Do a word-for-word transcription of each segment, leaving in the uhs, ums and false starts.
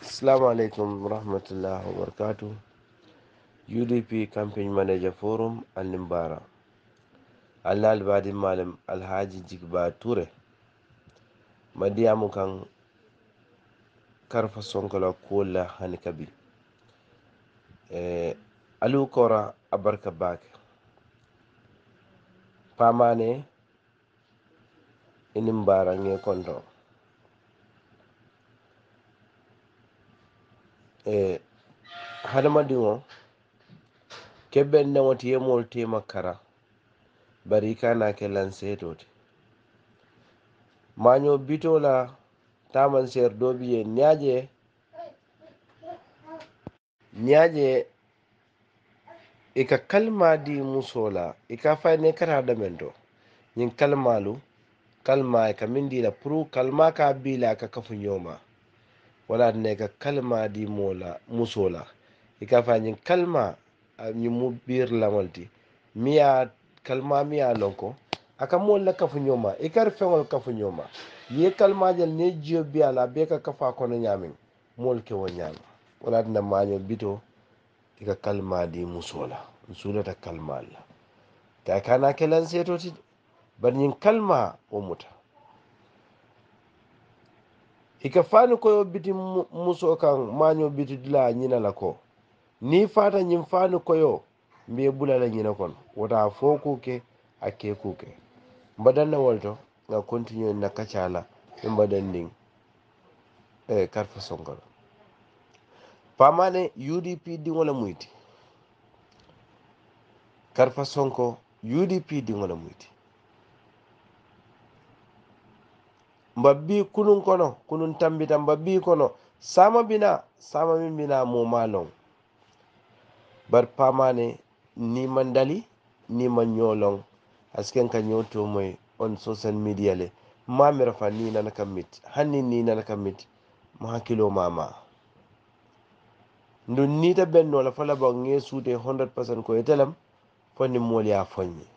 Assalamu alaikum warahmatullahi wabarakatuh. U D P Campaign Manager Forum Alimbara. Allah albadi malam Alhaji Jigba Ture. Madiyamu kan karfa sonkola kola hanikabi. Eh, alu kora abarka bak. Pamane inimbara nge kondo. Eh, hadamadingo keben na wati yemol tema kara. Barika na ke lansetoti. Manyo bitola taman ser dobiye nyaje nyaje ika kalma di musola ika fayne kata damendo nyin kalmalu kalma ka mindi la pru kalma ka bila ka kafu nyoma wala ne ka kalma di mola musola ika fa nyin kalma nyi mu bir lamalti miya kalma miya lonko aka mola kafu nyoma ikar fengol kafu nyoma ye kalma jel ne jio biala be ka kafa kono nyamin mol ke wonyama wala na manyo bito ika kalma di musola musulata kalma la ta kana kelan setoti banyin kalma o muta ika fani koyo biti muso kan manyo biti dila nyina la ko ni fata nyin fani koyo mbe bula la nyina kon wata foku ke ake kuke mbadan na walto nga continue na kachala mbadan ding eh karfa songol pamane U D P di wala muiti karfa sonko U D P di wala muiti mbabbi kunun kono kunun tambita mbabbi kono sama bina sama min bina mo malon bar pamane ni mandali ni man nyolong asken ka nyoto moy on social media le mamira fa ni nana kamit hanni ni nana kamit ma hakilo mama ndun ni ta benno la fala ba nge suute one hundred percent ko etelam fonni mol ya fonni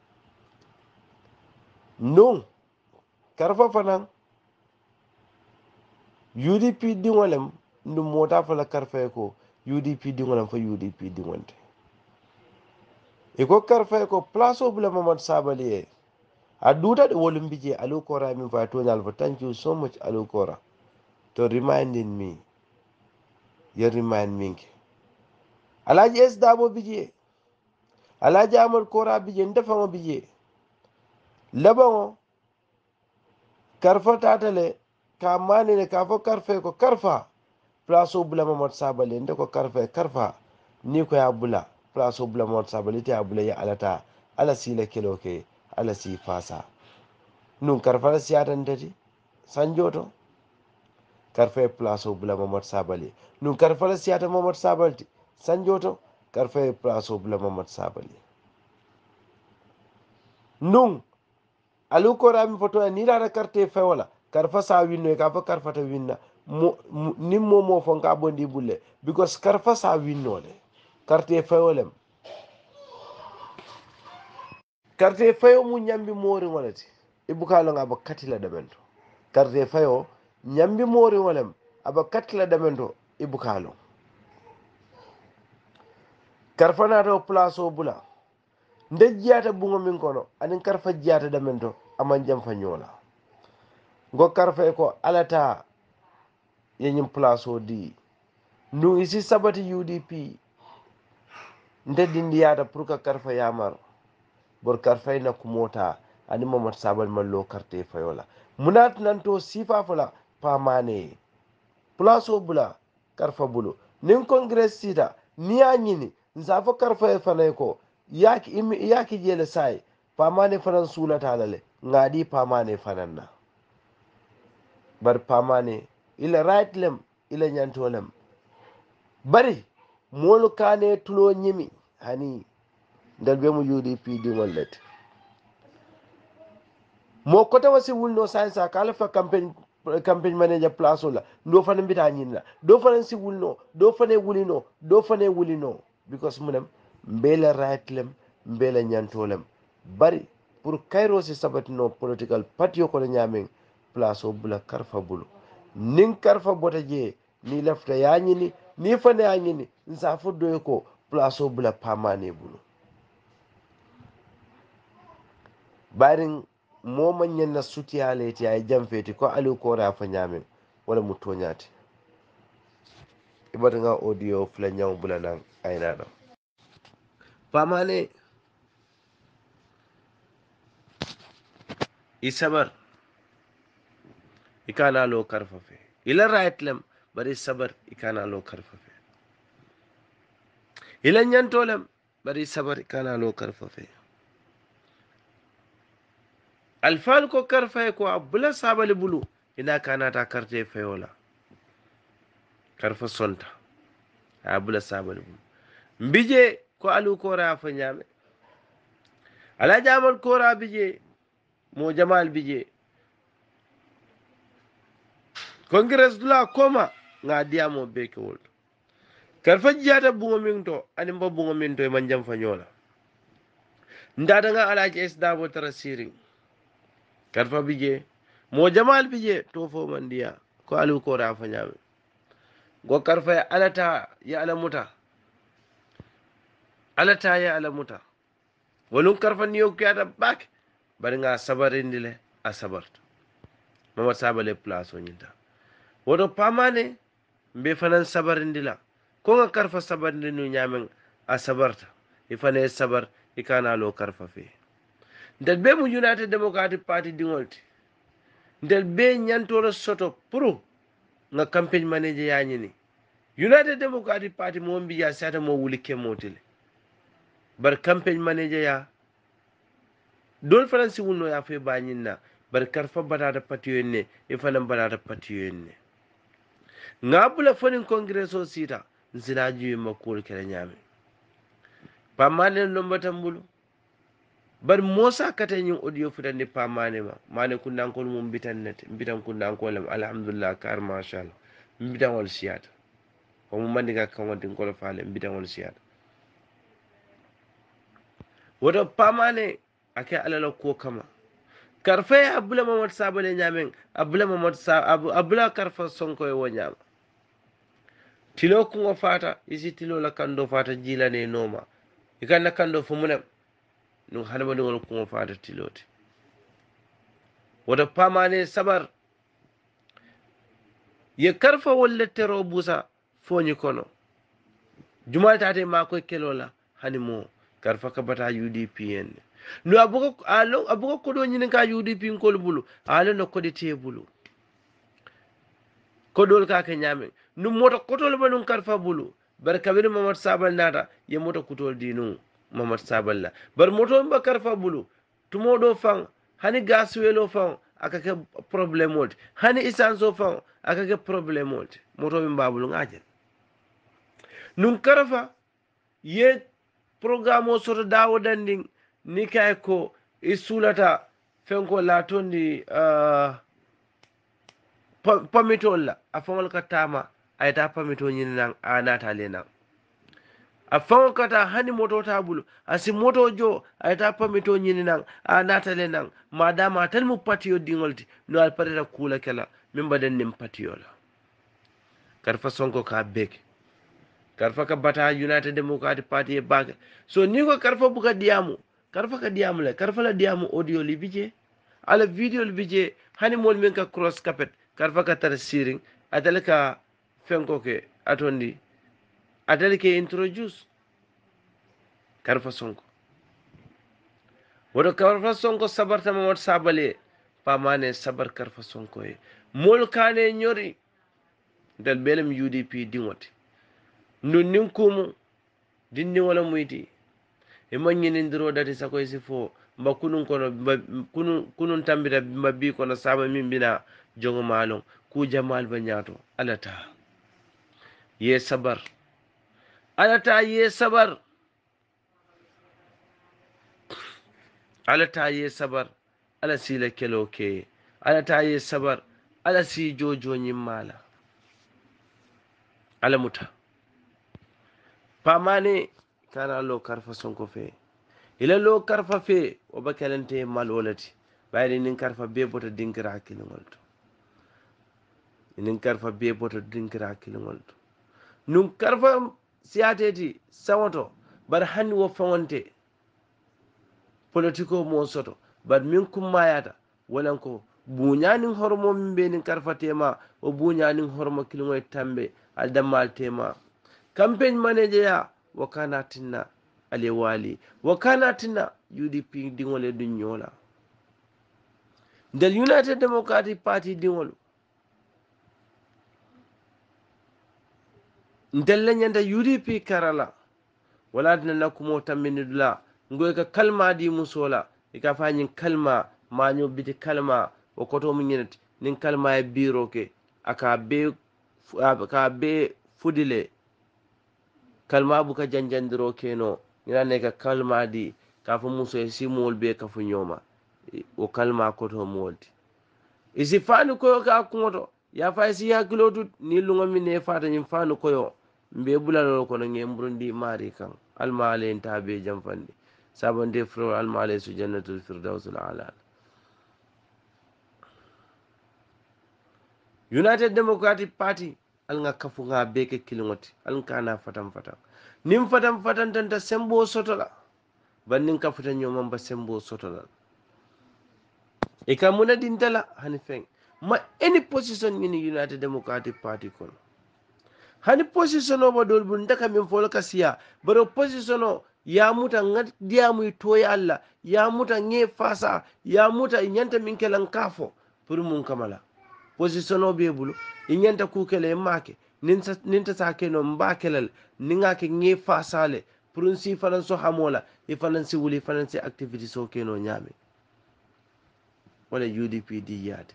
non karfa fanan U D P dingolem ndu mota fala karfa ko U D P dingolem fa U D P dingonte e ko karfa ko place bula Mamad Sabali e a duta de wolum bije alu kora min fa to nyal fa thank you so much alu kora to reminding me you remind me alaji es dabo bije alaji amul kora bije ndefa mo bije labamo karfa tatale ka mani ne ka fo karfa ko karfa place bula Mamad Sabali nde ko karfa karfa ni ko ya bula place bula Mamad Sabali te abula ya alata ala sila kelo ke ala si fasa nun karfa siyatan tati sanjoto karfe place bula Mamad Sabali nun karfa siyata Mamad Sabali sanjoto karfe place bula Mamad Sabali nun alu ko rami foto ni la carte fe wala karfa sa winno ka fa karfa ta winna ni momo fon ka bondi bulle because karfa sa winno le carte fe wolem carte fe mu nyambi mori walati ibukalo ngaba katila dabento carte fe o nyambi mori wolem aba katila dabento ibukalo karfa na to place o bula nde jiyata bungo min kono anin karfa jiyata damento aman jam fa nyola ngo karfa ko alata yenyim place o di ndu isi sabati U D P nde dindiyata pour que karfa yamar bor karfa na kumota ani Mamad Sabali mallo carte fayola munat nanto sifa fala pamane place o bula karfa bulu nin congress sida niya nyini nzafo karfa fanay ko yaki imi yaki jele sai pamane fanan sulata lale ngadi pamane fananna bar pamane ila right lem ila nyanto lem bari molu kane tulo nyimi hani dal be mu U D P di wallet mo kota wasi wulno science kala fa campaign campaign manager place la do fana mbita nyinna do fana si wulno do fana wulino do fana wulino because munem mbela right lem mbela nyantolem bari pour kairo si sabatino political party ko la nyamen place o bula karfa bulu nin karfa bota je ni lafta ya ñini ni fana ya ñini nsa fo doye ko place bula pamane bulu barin moma ñanna sutiyale ti ay jamfeti ko alu ko ra fa ñamen wala mu toñati ibata nga audio fla ñaw bula nan ay nana pamane isabar ikana lo karfa fe ila right lam bari sabar ikana lo karfa fe ila ñantolam bari sabar ikana lo karfa fe alfal ko karfa ko abula sabali bulu ina kana ta karte feyola karfa sonta abula sabali bulu mbije ko alu ko ra fa ñame ala jamal ko ra bije mo jamal bije congress dula koma nga diamo beke wol karfa jata bungo minto ani mbo bungo minto e manjam fa ñola ndada nga alaji es dabo tara siring karfa bije mo jamal bije to fo mandiya ko alu ko ra fa ñame go karfa ya alata ya alamuta alata ya alamuta wolun karfa niyo kiyata bak bari nga sabarindile a sabarta mama sabale place o ñinta woto pamane mbe fanan sabarindila ko nga karfa sabarindi nu ñamen a sabarta i fane sabar i kana lo karfa fe ndel be mu United Democratic Party dingolti ndel be ñantoro soto pour nga campagne manager yañini United Democratic Party mo mbiya sata mo wuli kemotile bar campagne manager ya dol faransi wunno ya fe bañinna bar karfa batata patiyo ne e fanan batata patiyo ne ngabula fonin congress o sita nsina jiwi makul kala nyame pamane lombata mbulu bar mosa kata nyin audio futande pamane ma mane kundan ko mum bitannete bitan kundan ko lam alhamdulillah kar mashallah bitan wal siyata ko mum mandi ga kan wadin ko faale bitan wal siyata woto pamane ake alala ko kama karfe abula mamad sabale nyamen abula mamad sa abula karfa sonko e wonyama tilo ko fata isi tilo la kando fata jilane noma ikanna kando fo munem no hanama ngol ko fata tilote woto pamane sabar ye karfa wolle tero busa foñi kono jumal tate ma ko kelola hanimo karfa ka bata U D P en no abugo alo abugo ko do nyini ka U D P ko bulu alo no ko de te bulu ko dol ka ke nyame no moto ko tol banun karfa bulu bar kabir mamad sabal nata ye moto kutol dinu mamad sabal la bar moto mba karfa bulu tumo do fan hani gaswelo fan aka ke problem wot hani isanso fan aka ke problem wot moto mba bulu ngaje nun karfa ye programme o soto dawo danding ni kay ko isulata fenko la tondi uh, pamitol la afongol katama ayta pamito nyini nan anata le nan afon kata hani moto tabulu asi moto jo ayta pamito nyini nan anata le nan madama tan mu patiyo dingolti no al pareta kula kala min baden nim patiyo la karfa sonko ka bek karfa ka bata United Democratic Party e bag so ni ko karfa buka diamu karfa ka diamu le karfa la diamu audio li bije ala video li bije hani mol men ka cross carpet karfa ka tar siring atale ka fenko ke atondi atale ke introduce karfa sonko wodo karfa sonko sabarta mamad sabale pamane sabar karfa sonko e mol kane nyori dal belem U D P dingoti nun nin kumu dinni wala muyti e manyini ndiro dati sako isi fo mba kunun kono kunun kunun tambita mabbi kono sama min bina jongo malon ku jamal ba nyato alata ye sabar alata ye sabar alata ye sabar ala sila kelo ke alata ye sabar ala si jojo nyimmala ala muta pamane kana lo karfa sonko fe ila lo karfa fe o bakalante mal wolati bayri nin karfa be bota dinkira hakilingol to inin karfa be boto dinkira kilingol to nun karfa siyateti sawoto bar hanni wo fawonte politiko mo soto bar min kummayata walan ko buñanin hormo min be nin karfa tema o buñanin hormo kilingol tambe al dammal tema campaign manager ya wakana tinna ale wali wakana tinna U D P dingole dun nyola del United Democratic Party dingol ndelle nyanda U D P karala wala dina nakumo tammini dula ngoy ka kalma di musola e ka fanyin kalma manyo biti kalma o koto mun yinati nin kalma e biro ke aka be aka be fudile kalma buka janjandiro keno ina ne ka kalma di ka fa muso e simol be ka fu nyoma o kalma koto molti isi fanu koyo ka kumoto ya fa isi hakilo tut ni lungo min ne fata nyim fanu koyo mbe bulalo kono ngemburundi mari kan almale enta be jamfande sabonde fro almale su jannatul firdausul ala United Democratic Party alnga kafu nga beke kilingoti alnkana fatam fatam nim fatam fatam tanta sembo sotola bannin kafuta nyoma ba sembo sotola e ka muna dintala hani feng ma any position in United Democratic Party kono hani position o ba dol bun daka min folo kasiya baro position o ya muta ngat diamu toya alla ya muta nge fasa ya muta nyanta min kelan kafo pour mun kamala position o be bulu nyanta ku kele make ninta ninta sa ke no mbakelal ninga ke nge fasale pour si fanan so hamola e fanan si wuli fanan si activity so ke no nyame wala U D P di yade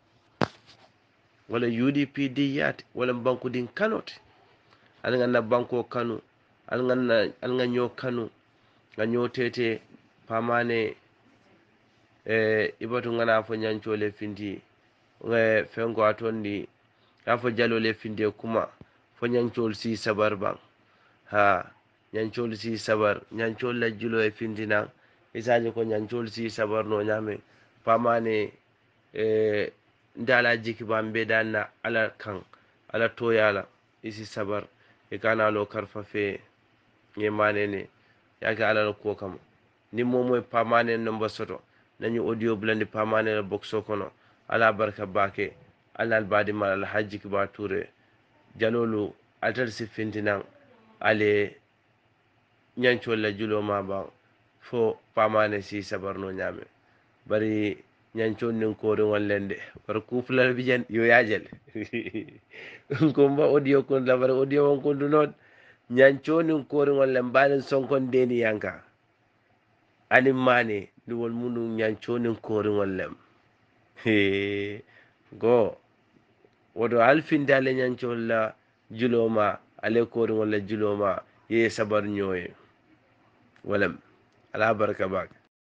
wala U D P di yade wala banku din kanot al ganna banko kanu al ganna al ganyo kanu ganyo tete pamane e ibatu ngana fo nyancho le findi nge fengo atondi afo jalo le findi kuma fo nyancho si sabar bang ha nyancho si sabar nyancho la julo e findi na isaje ko nyancho si sabar no nyame pamane e ndala jiki bambe danna ala kan ala toyala isi sabar e kana lo karfa fe nge manene yake ala ko kam ni momo pamane number soto nanyu audio blandi pamane la boxo kono ala barka bake ala albadi mal al hajji ba ture jalolu altar si fintinan ale nyancho la julo ma ba fo pamane si sabar no nyame bari nyancho nin ko rin wallende bar kuflal bijan yo yajel ko mba audio kon la bar audio won kon du non nyancho nin ko rin wallen balin sonkon deni yanka anin mane ni wol munu nyancho nin ko rin wallem he go wodo alfin dale nyancho la juloma ale ko rin walla juloma ye sabar nyoye walam ala barka bak